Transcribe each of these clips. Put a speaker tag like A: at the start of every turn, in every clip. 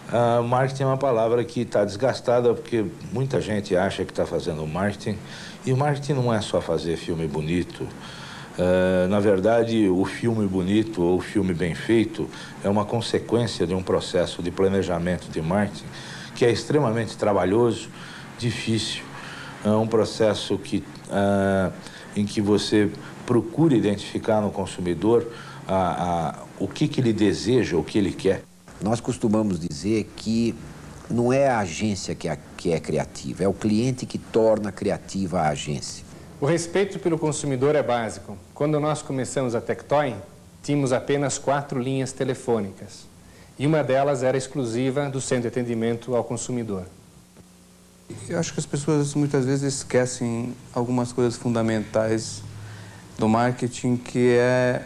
A: Marketing é uma palavra que está desgastada porque muita gente acha que está fazendo marketing. E o marketing não é só fazer filme bonito. Na verdade, o filme bonito ou o filme bem feito é uma consequência de um processo de planejamento de marketing que é extremamente trabalhoso, difícil. É um processo em que você procura identificar no consumidor o que ele deseja, o que ele quer.
B: Nós costumamos dizer que não é a agência que é criativa, é o cliente que torna criativa a agência.
C: O respeito pelo consumidor é básico. Quando nós começamos a Tectoy, tínhamos apenas 4 linhas telefônicas. E uma delas era exclusiva do centro de atendimento ao consumidor.
D: Eu acho que as pessoas muitas vezes esquecem algumas coisas fundamentais do marketing, que é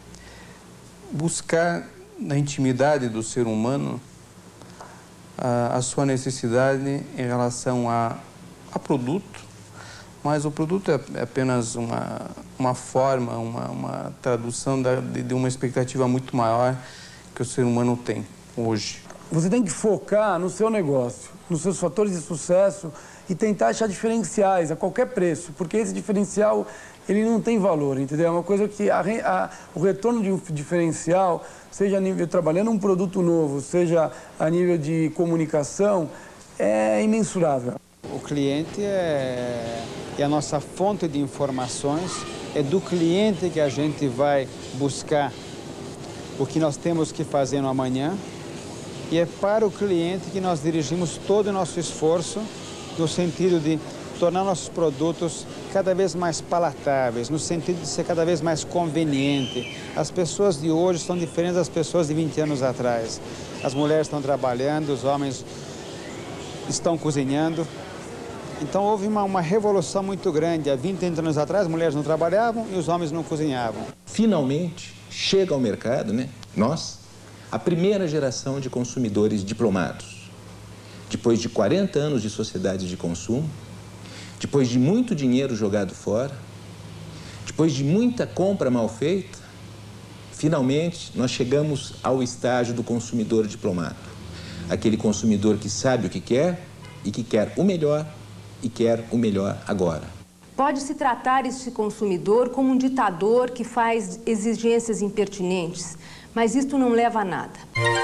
D: buscar na intimidade do ser humano a sua necessidade em relação a produto, mas o produto é apenas uma forma, uma tradução de uma expectativa muito maior que o ser humano tem hoje.
E: Você tem que focar no seu negócio, nos seus fatores de sucesso e tentar achar diferenciais a qualquer preço, porque esse diferencial ele não tem valor, entendeu? É uma coisa que o retorno de um diferencial, seja a nível trabalhando um produto novo, seja a nível de comunicação, é imensurável.
F: O cliente é a nossa fonte de informações, é do cliente que a gente vai buscar o que nós temos que fazer no amanhã e é para o cliente que nós dirigimos todo o nosso esforço no sentido de tornar nossos produtos cada vez mais palatáveis, no sentido de ser cada vez mais conveniente. As pessoas de hoje são diferentes das pessoas de 20 anos atrás. As mulheres estão trabalhando, os homens estão cozinhando. Então houve uma revolução muito grande. Há 20, 30 anos atrás, as mulheres não trabalhavam e os homens não cozinhavam.
G: Finalmente, chega ao mercado, nós, a primeira geração de consumidores diplomados. Depois de 40 anos de sociedade de consumo, depois de muito dinheiro jogado fora, depois de muita compra mal feita, finalmente nós chegamos ao estágio do consumidor diplomado. Aquele consumidor que sabe o que quer e que quer o melhor e quer o melhor agora.
H: Pode-se tratar esse consumidor como um ditador que faz exigências impertinentes, mas isto não leva a nada.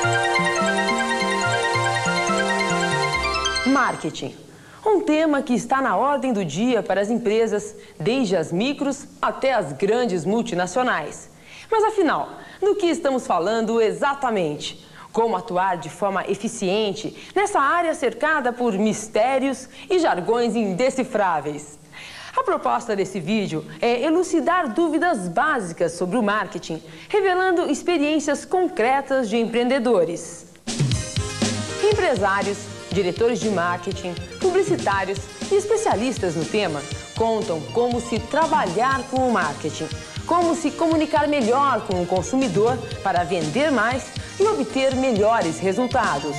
I: Marketing. Um tema que está na ordem do dia para as empresas, desde as micros até as grandes multinacionais. Mas afinal, do que estamos falando exatamente? Como atuar de forma eficiente nessa área cercada por mistérios e jargões indecifráveis? A proposta desse vídeo é elucidar dúvidas básicas sobre o marketing, revelando experiências concretas de empreendedores. Empresários, diretores de marketing, publicitários e especialistas no tema contam como se trabalhar com o marketing, como se comunicar melhor com o consumidor para vender mais e obter melhores resultados.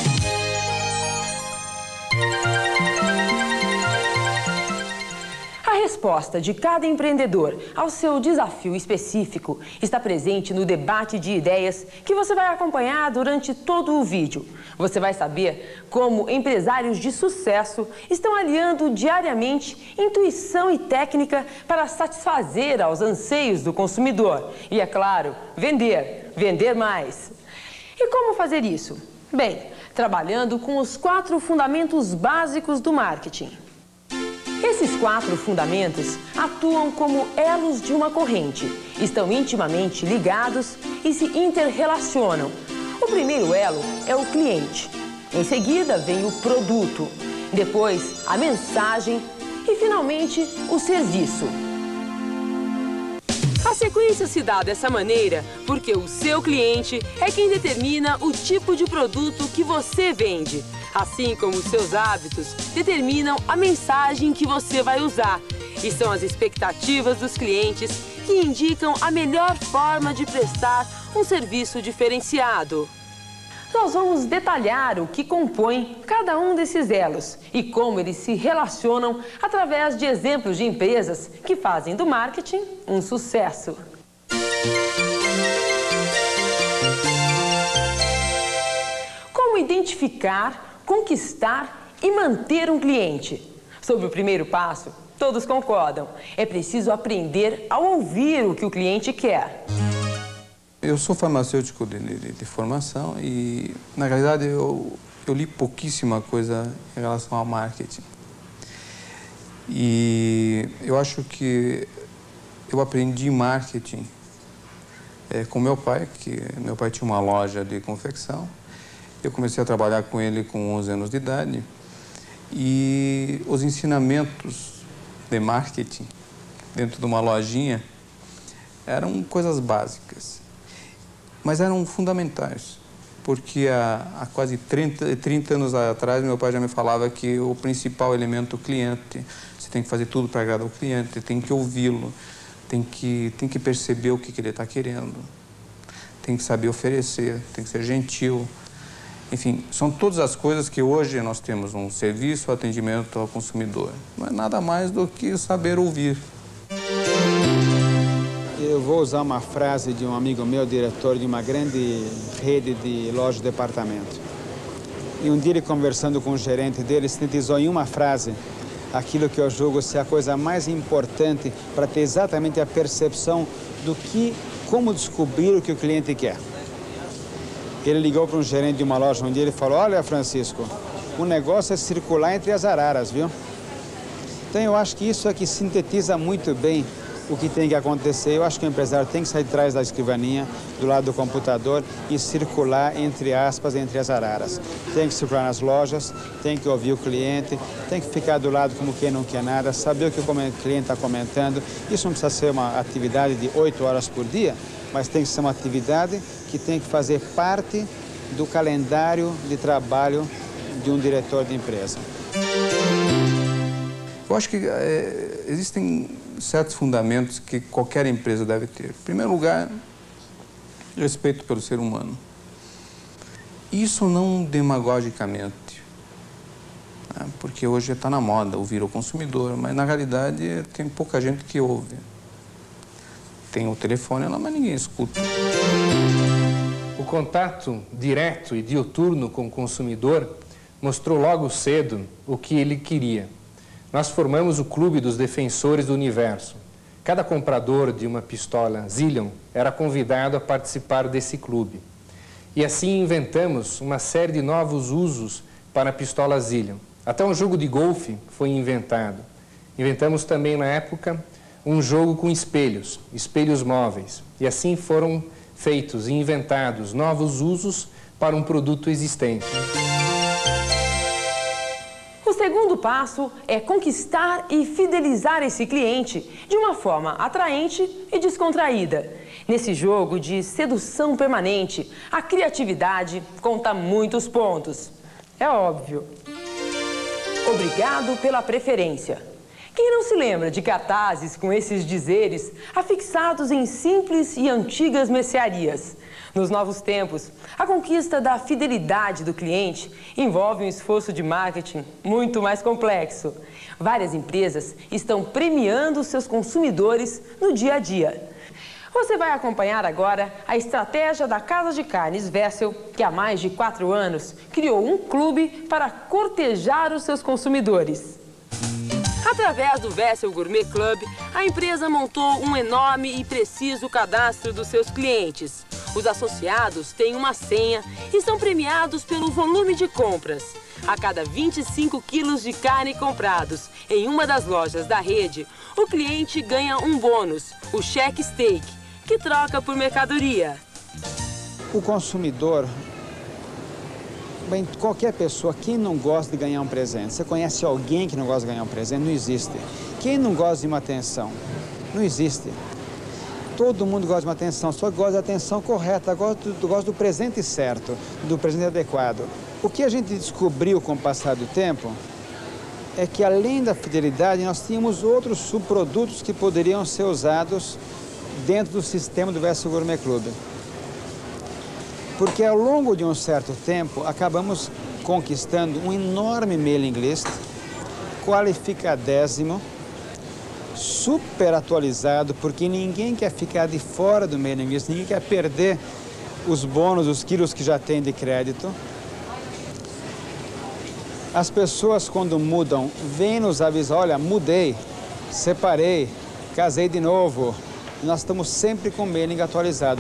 I: A resposta de cada empreendedor ao seu desafio específico está presente no debate de ideias que você vai acompanhar durante todo o vídeo. Você vai saber como empresários de sucesso estão aliando diariamente intuição e técnica para satisfazer aos anseios do consumidor. E, é claro, vender mais. E como fazer isso? Bem, trabalhando com os 4 fundamentos básicos do marketing. Esses 4 fundamentos atuam como elos de uma corrente, estão intimamente ligados e se interrelacionam. O primeiro elo é o cliente, em seguida vem o produto, depois a mensagem e finalmente o serviço. A sequência se dá dessa maneira porque o seu cliente é quem determina o tipo de produto que você vende, assim como os seus hábitos determinam a mensagem que você vai usar. E são as expectativas dos clientes que indicam a melhor forma de prestar um serviço diferenciado. Nós vamos detalhar o que compõe cada um desses elos e como eles se relacionam através de exemplos de empresas que fazem do marketing um sucesso. Como Como identificar, conquistar e manter um cliente? Sobre o primeiro passo, todos concordam. É preciso aprender a ouvir o que o cliente quer.
D: Eu sou farmacêutico de formação e, na realidade, eu li pouquíssima coisa em relação ao marketing. E eu acho que eu aprendi marketing com meu pai, que meu pai tinha uma loja de confecção. Eu comecei a trabalhar com ele com 11 anos de idade e os ensinamentos de marketing dentro de uma lojinha eram coisas básicas, mas eram fundamentais, porque há quase 30 anos atrás meu pai já me falava que o principal elemento é o cliente. Você tem que fazer tudo para agradar o cliente, tem que ouvi-lo, tem que perceber o que ele está querendo, tem que saber oferecer, tem que ser gentil. Enfim, são todas as coisas que hoje nós temos um serviço, atendimento ao consumidor. Não é nada mais do que saber ouvir.
F: Eu vou usar uma frase de um amigo meu, diretor de uma grande rede de lojas de departamento. E um dia ele, conversando com o gerente dele, sintetizou em uma frase aquilo que eu julgo ser a coisa mais importante para ter exatamente a percepção do como descobrir o que o cliente quer. Ele ligou para um gerente de uma loja um dia e ele falou: olha, Francisco, o negócio é circular entre as araras, viu? Então eu acho que isso aqui sintetiza muito bem o que tem que acontecer. Eu acho que o empresário tem que sair de trás da escrivaninha, do lado do computador e circular, entre aspas, entre as araras. Tem que circular nas lojas, tem que ouvir o cliente, tem que ficar do lado como quem não quer nada, saber o que o cliente está comentando. Isso não precisa ser uma atividade de 8 horas por dia, mas tem que ser uma atividade que tem que fazer parte do calendário de trabalho de um diretor de empresa.
D: Eu acho que existem certos fundamentos que qualquer empresa deve ter. Em primeiro lugar, respeito pelo ser humano. Isso não demagogicamente, né? Porque hoje está na moda ouvir o consumidor, mas na realidade tem pouca gente que ouve. Tem o telefone lá, mas ninguém escuta.
C: O contato direto e dioturno com o consumidor mostrou logo cedo o que ele queria. Nós formamos o Clube dos Defensores do Universo. Cada comprador de uma pistola Zillion era convidado a participar desse clube. E assim inventamos uma série de novos usos para a pistola Zillion. Até um jogo de golfe foi inventado. Inventamos também, na época, um jogo com espelhos móveis. E assim foram feitos e inventados novos usos para um produto existente.
I: O segundo passo é conquistar e fidelizar esse cliente de uma forma atraente e descontraída. Nesse jogo de sedução permanente, a criatividade conta muitos pontos. É óbvio. Obrigado pela preferência. Quem não se lembra de cartazes com esses dizeres afixados em simples e antigas mercearias? Nos novos tempos, a conquista da fidelidade do cliente envolve um esforço de marketing muito mais complexo. Várias empresas estão premiando seus consumidores no dia a dia. Você vai acompanhar agora a estratégia da Casa de Carnes Wessel, que há mais de 4 anos criou um clube para cortejar os seus consumidores. Através do Wessel Gourmet Club, a empresa montou um enorme e preciso cadastro dos seus clientes. Os associados têm uma senha e são premiados pelo volume de compras. A cada 25 quilos de carne comprados em uma das lojas da rede, o cliente ganha um bônus, o cheque steak, que troca por mercadoria.
F: O consumidor, bem, qualquer pessoa, quem não gosta de ganhar um presente? Você conhece alguém que não gosta de ganhar um presente? Não existe. Quem não gosta de uma atenção? Não existe. Todo mundo gosta de uma atenção, só gosta da atenção correta, gosta do presente certo, do presente adequado. O que a gente descobriu com o passar do tempo é que, além da fidelidade, nós tínhamos outros subprodutos que poderiam ser usados dentro do sistema do Wessel Gourmet Club. Porque, ao longo de um certo tempo, acabamos conquistando um enorme mailing list, qualificadésimo, super atualizado, porque ninguém quer ficar de fora do mailing list, ninguém quer perder os bônus, os quilos que já tem de crédito. As pessoas, quando mudam, vêm nos avisar, olha, mudei, separei, casei de novo. Nós estamos sempre com o mailing atualizado.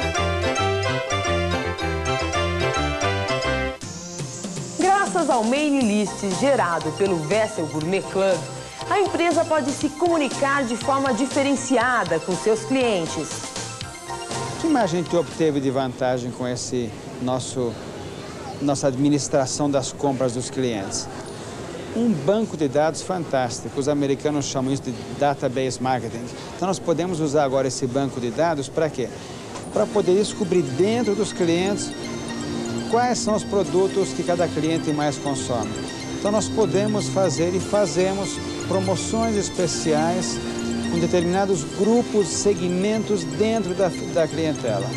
I: Graças ao mailing list gerado pelo Wessel Gourmet Club, a empresa pode se comunicar de forma diferenciada com seus clientes.
F: O que mais a gente obteve de vantagem com esse nossa administração das compras dos clientes? Um banco de dados fantástico. Os americanos chamam isso de database marketing. Então nós podemos usar agora esse banco de dados para quê? Para poder descobrir dentro dos clientes quais são os produtos que cada cliente mais consome. Então nós podemos fazer e fazemos promoções especiais com determinados grupos, segmentos dentro da clientela.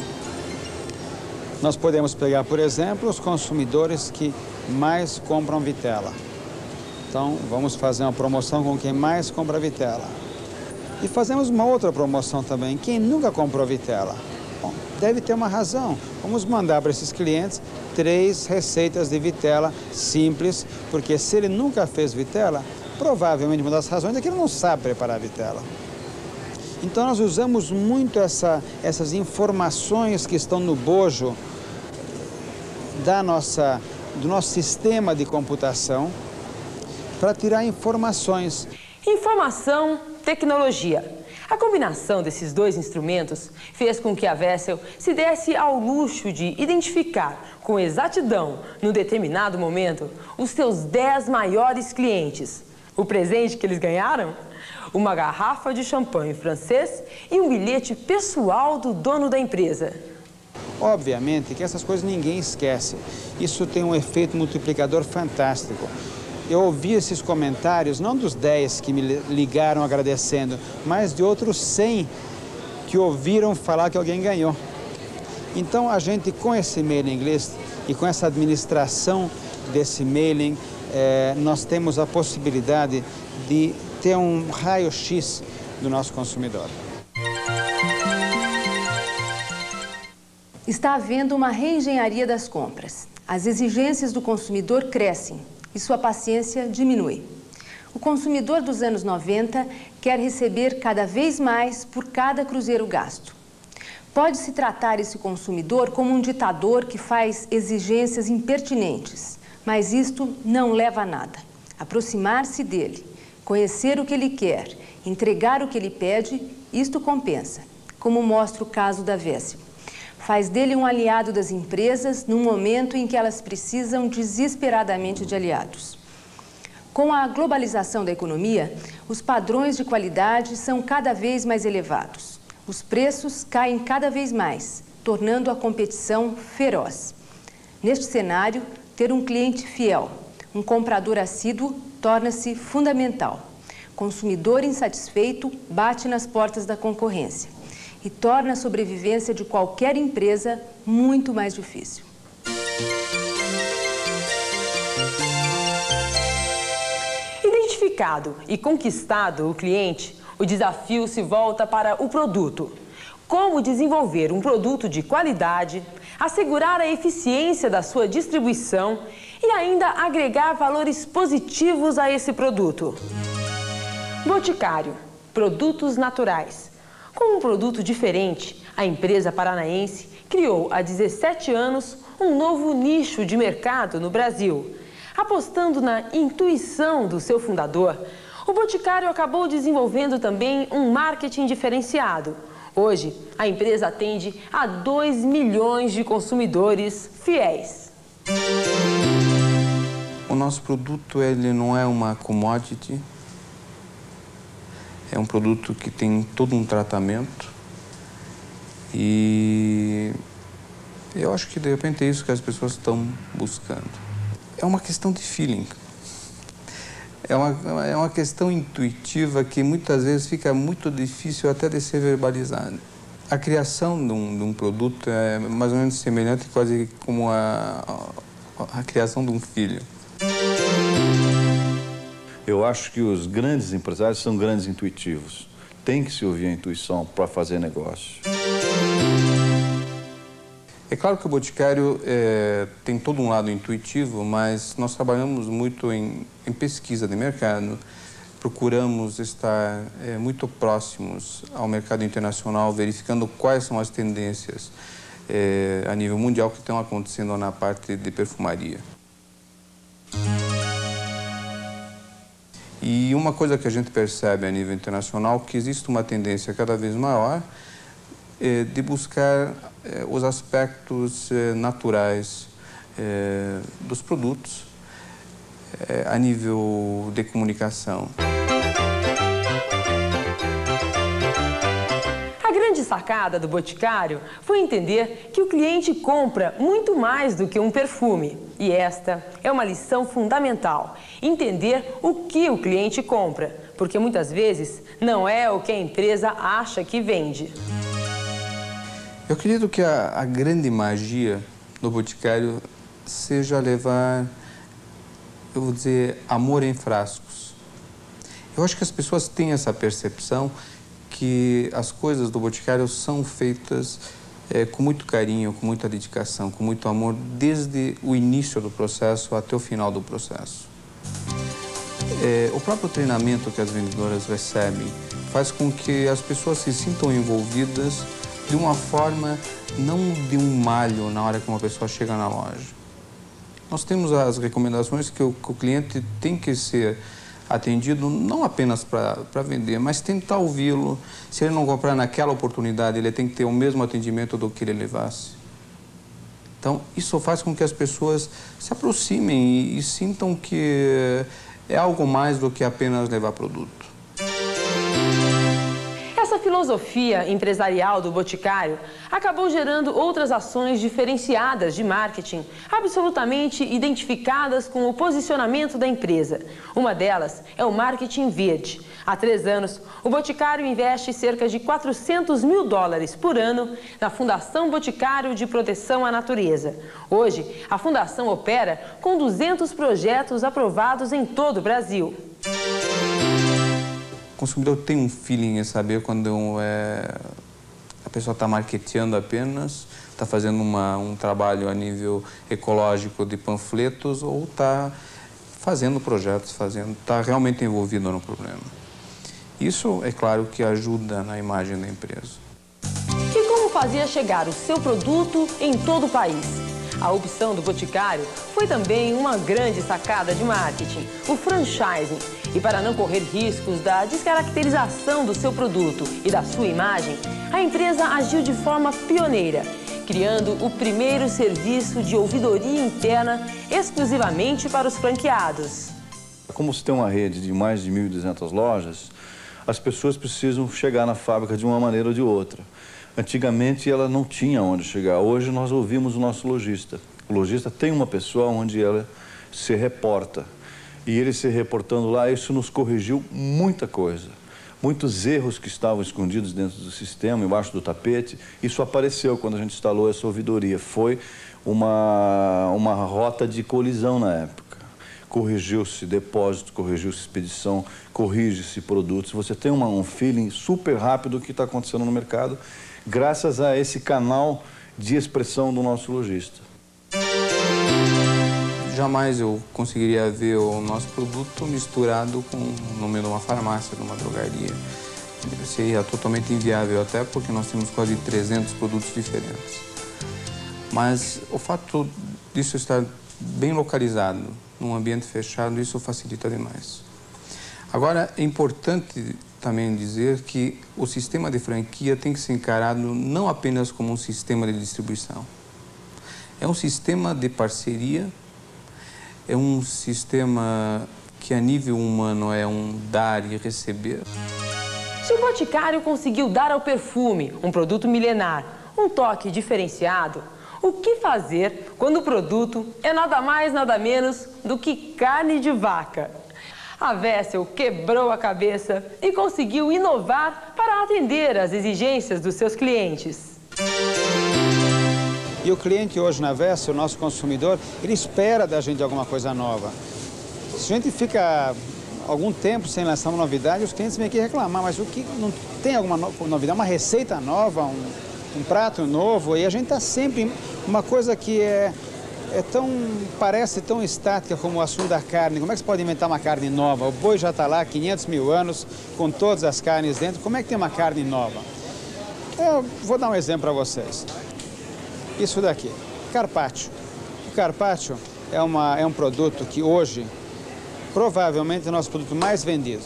F: Nós podemos pegar, por exemplo, os consumidores que mais compram vitela. Então, vamos fazer uma promoção com quem mais compra vitela. E fazemos uma outra promoção também, quem nunca comprou vitela. Bom, deve ter uma razão. Vamos mandar para esses clientes 3 receitas de vitela simples, porque se ele nunca fez vitela, provavelmente uma das razões é que ele não sabe preparar vitela. Então nós usamos muito essas informações que estão no bojo do nosso sistema de computação para tirar informações.
I: Informação, tecnologia. A combinação desses dois instrumentos fez com que a Wessel se desse ao luxo de identificar com exatidão, num determinado momento, os seus 10 maiores clientes. O presente que eles ganharam? Uma garrafa de champanhe francês e um bilhete pessoal do dono da empresa.
F: Obviamente que essas coisas ninguém esquece. Isso tem um efeito multiplicador fantástico. Eu ouvi esses comentários, não dos 10 que me ligaram agradecendo, mas de outros 100 que ouviram falar que alguém ganhou. Então, a gente, com esse mailing list e com essa administração desse mailing, nós temos a possibilidade de ter um raio-x do nosso consumidor.
H: Está havendo uma reengenharia das compras. As exigências do consumidor crescem e sua paciência diminui. O consumidor dos anos 90 quer receber cada vez mais por cada cruzeiro gasto. Pode-se tratar esse consumidor como um ditador que faz exigências impertinentes, mas isto não leva a nada. Aproximar-se dele, conhecer o que ele quer, entregar o que ele pede, isto compensa, como mostra o caso da Wessel. Faz dele um aliado das empresas num momento em que elas precisam desesperadamente de aliados. Com a globalização da economia, os padrões de qualidade são cada vez mais elevados. Os preços caem cada vez mais, tornando a competição feroz. Neste cenário, ter um cliente fiel, um comprador assíduo, torna-se fundamental. Consumidor insatisfeito bate nas portas da concorrência e torna a sobrevivência de qualquer empresa muito mais difícil.
I: Identificado e conquistado o cliente, o desafio se volta para o produto. Como desenvolver um produto de qualidade, assegurar a eficiência da sua distribuição e ainda agregar valores positivos a esse produto. Boticário, produtos naturais. Com um produto diferente, a empresa paranaense criou há 17 anos um novo nicho de mercado no Brasil. Apostando na intuição do seu fundador, o Boticário acabou desenvolvendo também um marketing diferenciado. Hoje, a empresa atende a 2 milhões de consumidores fiéis.
D: O nosso produto ele não é uma commodity. É um produto que tem todo um tratamento e eu acho que de repente é isso que as pessoas estão buscando. É uma questão de feeling. É uma questão intuitiva que muitas vezes fica muito difícil até de ser verbalizada. A criação de um produto é mais ou menos semelhante quase como a criação de um filho.
J: Eu acho que os grandes empresários são grandes intuitivos. Tem que se ouvir a intuição para fazer negócio.
D: É claro que o Boticário tem todo um lado intuitivo, mas nós trabalhamos muito em pesquisa de mercado, procuramos estar muito próximos ao mercado internacional, verificando quais são as tendências a nível mundial que estão acontecendo na parte de perfumaria. E uma coisa que a gente percebe a nível internacional é que existe uma tendência cada vez maior de buscar os aspectos naturais dos produtos a nível de comunicação.
I: A grande sacada do Boticário foi entender que o cliente compra muito mais do que um perfume. E esta é uma lição fundamental, entender o que o cliente compra, porque muitas vezes não é o que a empresa acha que vende.
D: Eu acredito que a grande magia do Boticário seja levar, eu vou dizer, amor em frascos. Eu acho que as pessoas têm essa percepção que as coisas do Boticário são feitas com muito carinho, com muita dedicação, com muito amor, desde o início do processo até o final do processo. O próprio treinamento que as vendedoras recebem faz com que as pessoas se sintam envolvidas de uma forma, não de um malho na hora que uma pessoa chega na loja. Nós temos as recomendações que o cliente tem que ser atendido não apenas para vender, mas tentar ouvi-lo. Se ele não comprar naquela oportunidade, ele tem que ter o mesmo atendimento do que ele levasse. Então, isso faz com que as pessoas se aproximem e sintam que é algo mais do que apenas levar produto.
I: Essa filosofia empresarial do Boticário acabou gerando outras ações diferenciadas de marketing, absolutamente identificadas com o posicionamento da empresa. Uma delas é o marketing verde. Há 3 anos, o Boticário investe cerca de $400 mil por ano na Fundação Boticário de Proteção à Natureza. Hoje, a fundação opera com 200 projetos aprovados em todo o Brasil.
D: O consumidor tem um feeling em saber quando a pessoa está marketeando apenas, está fazendo um trabalho a nível ecológico de panfletos ou está fazendo projetos, está realmente envolvido no problema. Isso, é claro, que ajuda na imagem da empresa.
I: E como fazer chegar o seu produto em todo o país? A opção do Boticário foi também uma grande sacada de marketing, o franchising. E para não correr riscos da descaracterização do seu produto e da sua imagem, a empresa agiu de forma pioneira, criando o primeiro serviço de ouvidoria interna exclusivamente para os franqueados.
J: Como se tem uma rede de mais de 1.200 lojas, as pessoas precisam chegar na fábrica de uma maneira ou de outra. Antigamente ela não tinha onde chegar, hoje nós ouvimos o nosso lojista. O lojista tem uma pessoa onde ela se reporta. E ele se reportando lá, isso nos corrigiu muita coisa. Muitos erros que estavam escondidos dentro do sistema, embaixo do tapete, isso apareceu quando a gente instalou essa ouvidoria. Foi uma rota de colisão na época. Corrigiu-se depósito, corrigiu-se expedição, corrige-se produtos. Você tem um feeling super rápido do que está acontecendo no mercado, graças a esse canal de expressão do nosso lojista.
D: Jamais eu conseguiria ver o nosso produto misturado com no meio de uma farmácia, de uma drogaria. Seria totalmente inviável, até porque nós temos quase 300 produtos diferentes. Mas o fato disso estar bem localizado, num ambiente fechado, isso facilita demais. Agora, é importante também dizer que o sistema de franquia tem que ser encarado não apenas como um sistema de distribuição. É um sistema de parceria, é um sistema que a nível humano é um dar e receber.
I: Se o Boticário conseguiu dar ao perfume, um produto milenar, um toque diferenciado, o que fazer quando o produto é nada mais, nada menos do que carne de vaca? A Vessel quebrou a cabeça e conseguiu inovar para atender às exigências dos seus clientes.
F: E o cliente hoje na Vessel, o nosso consumidor, ele espera da gente alguma coisa nova. Se a gente fica algum tempo sem lançar uma novidade, os clientes vêm aqui reclamar, mas o que não tem alguma novidade, uma receita nova, um prato novo, e a gente está sempre Uma coisa que parece tão estática como o assunto da carne. Como é que você pode inventar uma carne nova? O boi já está lá há 500 mil anos, com todas as carnes dentro. Como é que tem uma carne nova? Eu vou dar um exemplo para vocês. Isso daqui, carpaccio. O carpaccio é um produto que hoje, provavelmente, é o nosso produto mais vendido.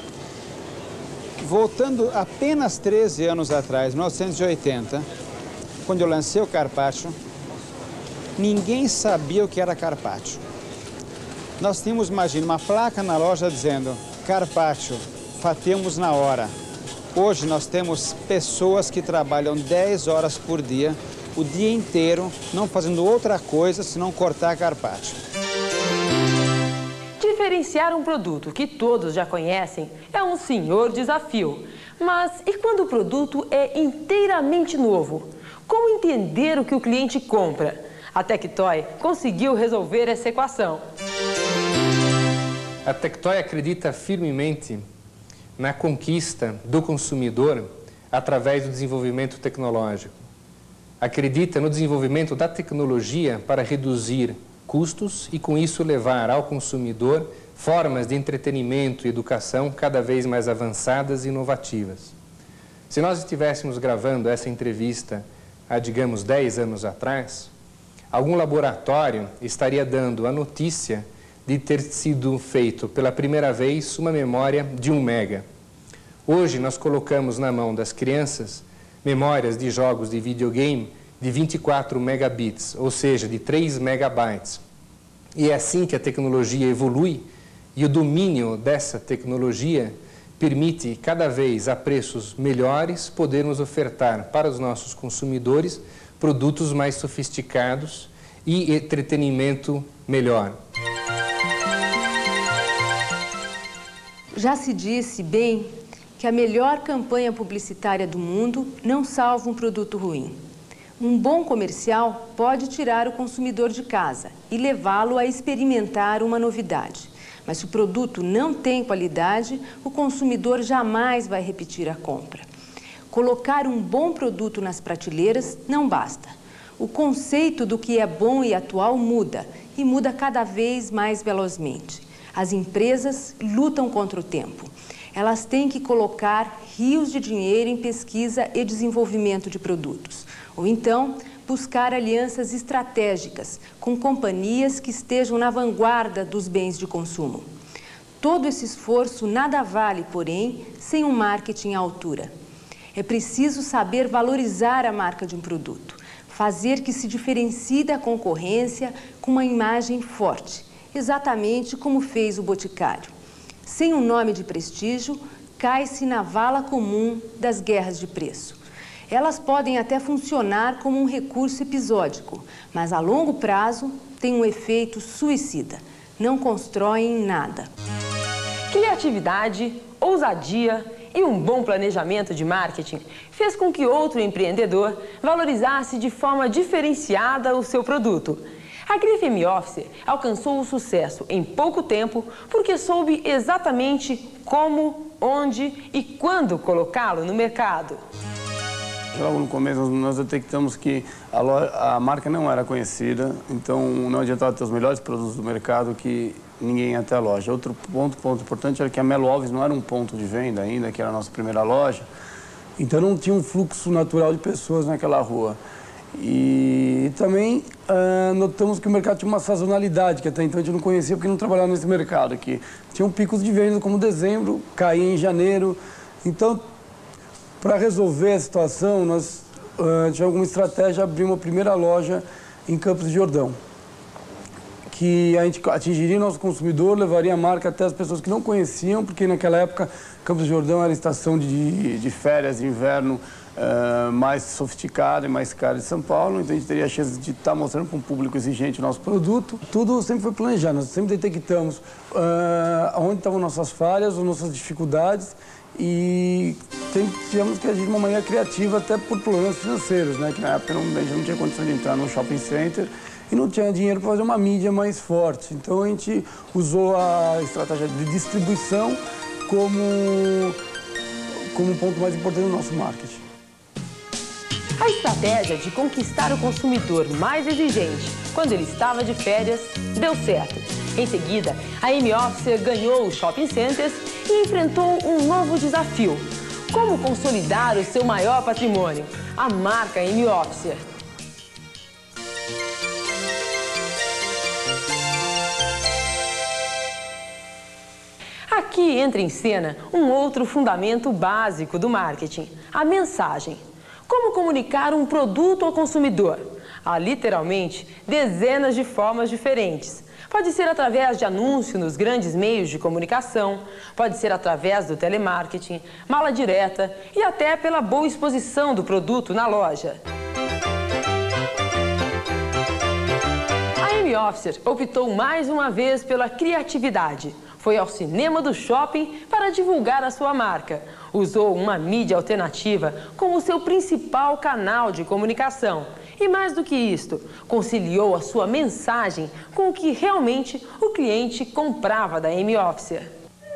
F: Voltando apenas 13 anos atrás, 1980, quando eu lancei o carpaccio, ninguém sabia o que era carpaccio. Nós tínhamos, imagina, uma placa na loja dizendo carpaccio, fatemos na hora. Hoje nós temos pessoas que trabalham 10 horas por dia, o dia inteiro, não fazendo outra coisa senão cortar carpaccio.
I: Diferenciar um produto que todos já conhecem é um senhor desafio. Mas e quando o produto é inteiramente novo? Como entender o que o cliente compra? A Tectoy conseguiu resolver essa equação.
C: A Tectoy acredita firmemente na conquista do consumidor através do desenvolvimento tecnológico. Acredita no desenvolvimento da tecnologia para reduzir custos e, com isso, levar ao consumidor formas de entretenimento e educação cada vez mais avançadas e inovativas. Se nós estivéssemos gravando essa entrevista há, digamos, 10 anos atrás, algum laboratório estaria dando a notícia de ter sido feito pela primeira vez uma memória de 1 mega. Hoje nós colocamos na mão das crianças memórias de jogos de videogame de 24 megabits, ou seja, de 3 megabytes. E é assim que a tecnologia evolui e o domínio dessa tecnologia permite cada vez a preços melhores podermos ofertar para os nossos consumidores produtos mais sofisticados e entretenimento melhor.
H: Já se disse bem que a melhor campanha publicitária do mundo não salva um produto ruim. Um bom comercial pode tirar o consumidor de casa e levá-lo a experimentar uma novidade. Mas se o produto não tem qualidade, o consumidor jamais vai repetir a compra. Colocar um bom produto nas prateleiras não basta. O conceito do que é bom e atual muda, e muda cada vez mais velozmente. As empresas lutam contra o tempo. Elas têm que colocar rios de dinheiro em pesquisa e desenvolvimento de produtos. Ou então, buscar alianças estratégicas com companhias que estejam na vanguarda dos bens de consumo. Todo esse esforço nada vale, porém, sem um marketing à altura. É preciso saber valorizar a marca de um produto, fazer que se diferencie da concorrência com uma imagem forte, exatamente como fez o Boticário. Sem um nome de prestígio, cai-se na vala comum das guerras de preço. Elas podem até funcionar como um recurso episódico, mas a longo prazo têm um efeito suicida. Não constroem nada.
I: Criatividade, ousadia e um bom planejamento de marketing fez com que outro empreendedor valorizasse de forma diferenciada o seu produto. A Grife Office alcançou o sucesso em pouco tempo porque soube exatamente como, onde e quando colocá-lo no mercado.
E: Logo no começo nós detectamos que a marca não era conhecida, então não adiantava ter os melhores produtos do mercado que ninguém ia até a loja. Outro ponto importante era que a Melo Alves não era um ponto de venda ainda, que era a nossa primeira loja, então não tinha um fluxo natural de pessoas naquela rua. E também notamos que o mercado tinha uma sazonalidade, que até então a gente não conhecia porque não trabalhava nesse mercado aqui. Tinham picos de venda como dezembro, caía em janeiro, então para resolver a situação, nós tivemos uma estratégia, abrimos a primeira loja em Campos do Jordão, que a gente atingiria o nosso consumidor, levaria a marca até as pessoas que não conheciam, porque naquela época Campos do Jordão era a estação de férias de inverno mais sofisticada e mais cara de São Paulo, então a gente teria a chance de estar mostrando para um público exigente o nosso produto. Tudo sempre foi planejado, nós sempre detectamos onde estavam nossas falhas, as nossas dificuldades, e tivemos que agir de uma maneira criativa, até por problemas financeiros, né? Que na época a gente não tinha condição de entrar num shopping center e não tinha dinheiro para fazer uma mídia mais forte. Então a gente usou a estratégia de distribuição como um ponto mais importante do nosso marketing.
I: A estratégia de conquistar o consumidor mais exigente quando ele estava de férias deu certo. Em seguida, a M-Officer ganhou os shopping centers e enfrentou um novo desafio: como consolidar o seu maior patrimônio, a marca M-Officer. Aqui entra em cena um outro fundamento básico do marketing: a mensagem. Como comunicar um produto ao consumidor? Há literalmente dezenas de formas diferentes. Pode ser através de anúncio nos grandes meios de comunicação, pode ser através do telemarketing, mala direta e até pela boa exposição do produto na loja. A M-Officer optou mais uma vez pela criatividade. Foi ao cinema do shopping para divulgar a sua marca. Usou uma mídia alternativa como seu principal canal de comunicação. E mais do que isto, conciliou a sua mensagem com o que realmente o cliente comprava da M-Officer.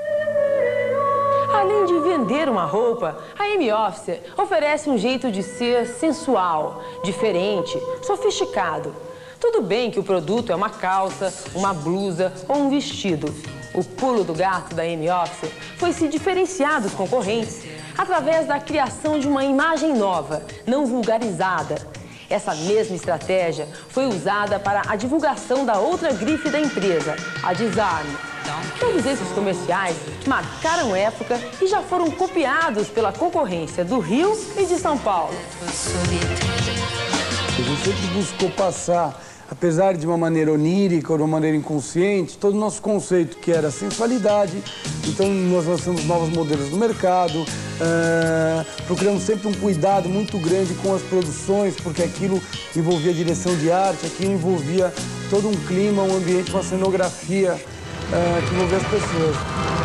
I: Além de vender uma roupa, a M-Officer oferece um jeito de ser sensual, diferente, sofisticado. Tudo bem que o produto é uma calça, uma blusa ou um vestido. O pulo do gato da M-Officer foi se diferenciar dos concorrentes através da criação de uma imagem nova, não vulgarizada. Essa mesma estratégia foi usada para a divulgação da outra grife da empresa, a Disarme. Todos esses comerciais marcaram época e já foram copiados pela concorrência do Rio e de São Paulo.
E: A gente sempre buscou passar, apesar de uma maneira onírica ou de uma maneira inconsciente, todo o nosso conceito, que era sensualidade. Então nós lançamos novos modelos no mercado, procuramos sempre um cuidado muito grande com as produções, porque aquilo envolvia direção de arte, aquilo envolvia todo um clima, um ambiente, uma cenografia que envolvia as pessoas.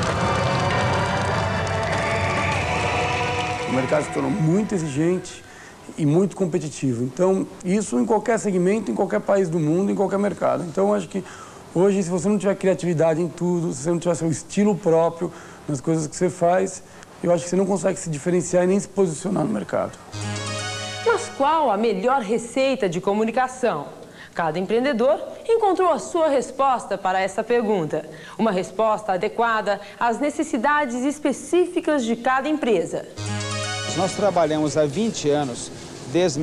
E: O mercado se tornou muito exigente e muito competitivo. Então, isso em qualquer segmento, em qualquer país do mundo, em qualquer mercado. Então, acho que hoje, se você não tiver criatividade em tudo, se você não tiver seu estilo próprio nas coisas que você faz, eu acho que você não consegue se diferenciar e nem se posicionar no mercado.
I: Mas qual a melhor receita de comunicação? Cada empreendedor encontrou a sua resposta para essa pergunta. Uma resposta adequada às necessidades específicas de cada empresa.
F: Nós trabalhamos há 20 anos, desde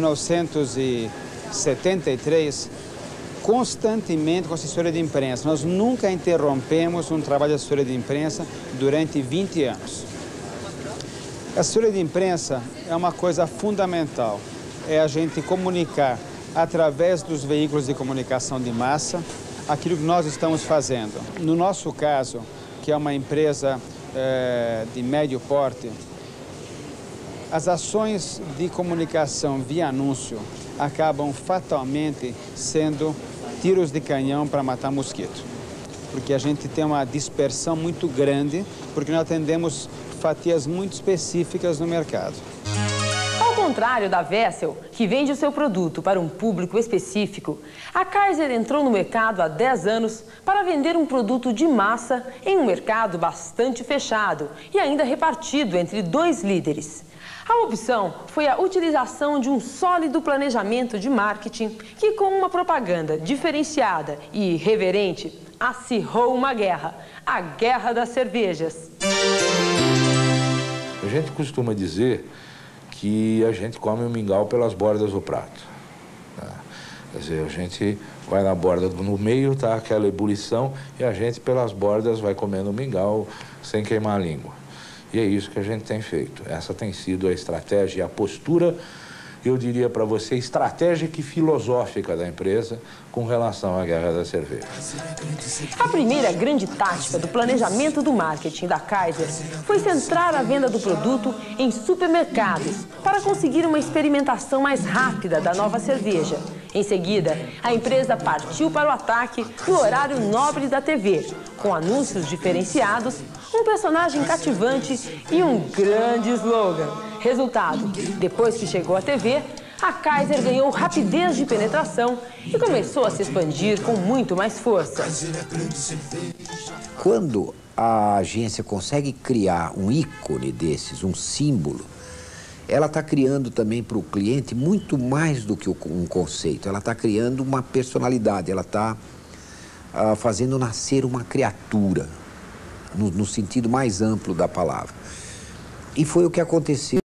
F: 1973, constantemente com assessoria de imprensa. Nós nunca interrompemos um trabalho de assessoria de imprensa durante 20 anos. A assessoria de imprensa é uma coisa fundamental. É a gente comunicar através dos veículos de comunicação de massa aquilo que nós estamos fazendo. No nosso caso, que é uma empresa de médio porte, as ações de comunicação via anúncio acabam fatalmente sendo tiros de canhão para matar mosquito. Porque a gente tem uma dispersão muito grande, porque nós atendemos fatias muito específicas no mercado.
I: Ao contrário da Vessel, que vende o seu produto para um público específico, a Kaiser entrou no mercado há 10 anos para vender um produto de massa em um mercado bastante fechado e ainda repartido entre 2 líderes. A opção foi a utilização de um sólido planejamento de marketing que, com uma propaganda diferenciada e irreverente, acirrou uma guerra, a guerra das cervejas.
A: A gente costuma dizer que a gente come o mingau pelas bordas do prato. Quer dizer, a gente vai na borda, no meio está aquela ebulição e a gente pelas bordas vai comendo o mingau sem queimar a língua. E é isso que a gente tem feito. Essa tem sido a estratégia e a postura, eu diria para você, estratégica e filosófica da empresa com relação à guerra da cerveja.
I: A primeira grande tática do planejamento do marketing da Kaiser foi centrar a venda do produto em supermercados para conseguir uma experimentação mais rápida da nova cerveja. Em seguida, a empresa partiu para o ataque no horário nobre da TV, com anúncios diferenciados, um personagem cativante e um grande slogan. Resultado, depois que chegou à TV, a Kaiser ganhou rapidez de penetração e começou a se expandir com muito mais força.
B: Quando a agência consegue criar um ícone desses, um símbolo, ela está criando também para o cliente muito mais do que um conceito. Ela está criando uma personalidade, ela está fazendo nascer uma criatura, no sentido mais amplo da palavra. E foi o que aconteceu